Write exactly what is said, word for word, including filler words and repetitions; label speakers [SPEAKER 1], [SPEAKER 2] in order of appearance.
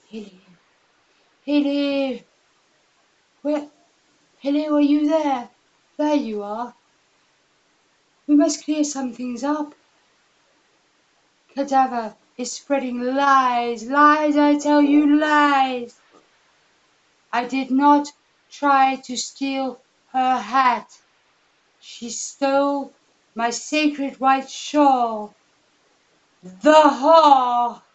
[SPEAKER 1] Hilly, Hilly, where, Hilly, are you there? There you are. We must clear some things up. Kahdavah is spreading lies, lies, I tell you, lies. I did not try to steal her hat. She stole my sacred white shawl. The whore!